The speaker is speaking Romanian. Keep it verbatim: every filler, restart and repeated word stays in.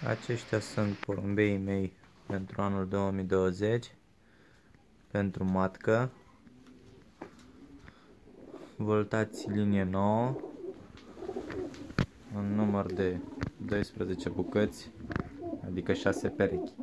Aceștia sunt porumbeii mei pentru anul două mii douăzeci, pentru matcă, voltați linie nouă, în număr de doisprezece bucăți, adică șase perechi.